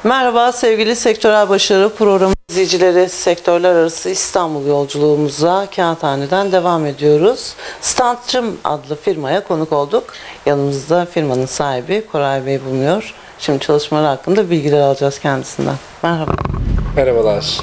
Merhaba sevgili Sektörel Başarı Programı izleyicileri, sektörler arası İstanbul yolculuğumuza Kağıthane'den devam ediyoruz. Standçım adlı firmaya konuk olduk. Yanımızda firmanın sahibi Koray Bey bulunuyor. Şimdi çalışmalar hakkında bilgiler alacağız kendisinden. Merhaba. Merhabalar.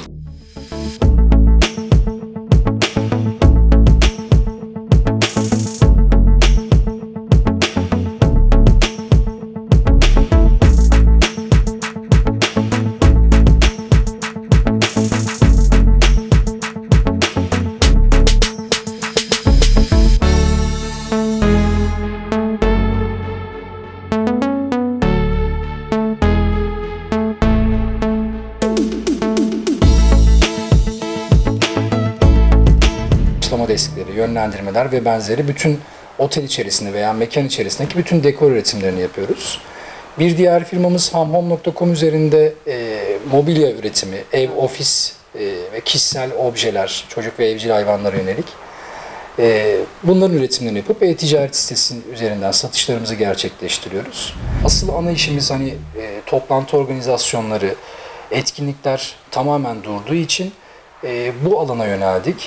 Destekleri, yönlendirmeler ve benzeri bütün otel içerisinde veya mekan içerisindeki bütün dekor üretimlerini yapıyoruz. Bir diğer firmamız hamhome.com üzerinde mobilya üretimi, ev, ofis ve kişisel objeler, çocuk ve evcil hayvanlara yönelik bunların üretimlerini yapıp e-ticaret sitesi üzerinden satışlarımızı gerçekleştiriyoruz. Asıl ana işimiz toplantı organizasyonları, etkinlikler tamamen durduğu için bu alana yöneldik.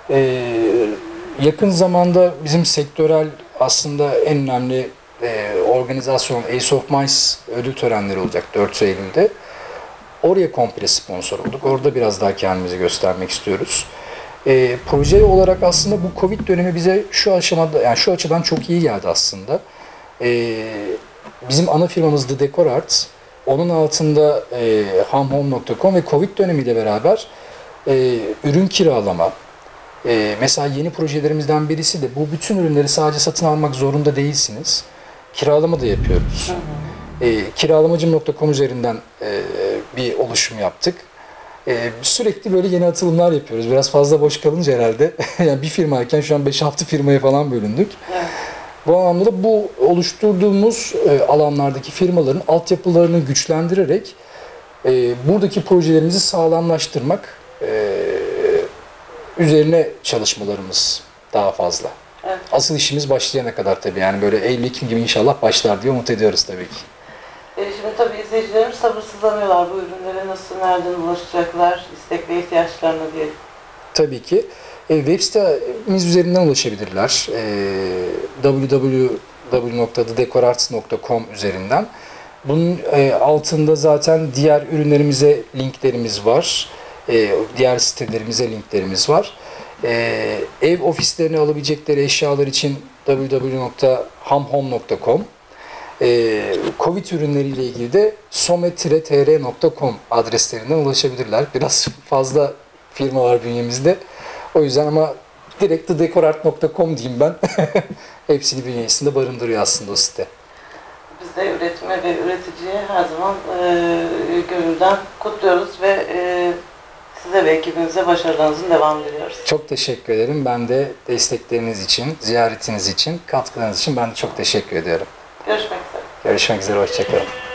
Yakın zamanda bizim sektörel aslında en önemli organizasyon Ace of Mice ödül törenleri olacak 4 Eylül'de. Oraya komple sponsor olduk. Orada biraz daha kendimizi göstermek istiyoruz. Proje olarak aslında bu Covid dönemi bize şu aşamada, yani şu açıdan çok iyi geldi aslında. Bizim ana firmamız The Decor Arts. Onun altında hamhome.com ve Covid dönemiyle beraber ürün kiralama. Mesela yeni projelerimizden birisi de bu bütün ürünleri sadece satın almak zorunda değilsiniz. Kiralama da yapıyoruz. Kiralamacım.com üzerinden bir oluşum yaptık. Sürekli böyle yeni atılımlar yapıyoruz. Biraz fazla boş kalınca herhalde. Yani bir firmayken şu an 5-6 firmaya falan bölündük. Evet. Bu anlamda da bu oluşturduğumuz alanlardaki firmaların altyapılarını güçlendirerek buradaki projelerimizi sağlamlaştırmak üzerine çalışmalarımız daha fazla. Evet. Asıl işimiz başlayana kadar tabii, yani böyle Eylül-Ekim gibi inşallah başlar diye umut ediyoruz tabii ki. Şimdi tabii izleyicilerimiz sabırsızlanıyorlar. Bu ürünlere nasıl, nereden ulaşacaklar, istek ve ihtiyaçlarına diye. Tabii ki. Web sitemiz üzerinden ulaşabilirler. www.thedecorarts.com üzerinden. Bunun altında zaten diğer ürünlerimize linklerimiz var. Diğer sitelerimize linklerimiz var. Ev ofislerini alabilecekleri eşyalar için www.hamhome.com, Covid ürünleriyle ilgili de some-tr.com adreslerinden ulaşabilirler. Biraz fazla firma var bünyemizde. O yüzden ama direkt thedecorart.com diyeyim ben. Hepsini bünyesinde barındırıyor aslında o site. Biz de üretime ve üreticiye her zaman gönülden kutluyoruz ve size ve ekibinize başarılarınızın devamını diliyoruz. Çok teşekkür ederim. Ben de destekleriniz için, ziyaretiniz için, katkılarınız için ben de çok teşekkür ediyorum. Görüşmek üzere. Görüşmek üzere. Hoşça kalın.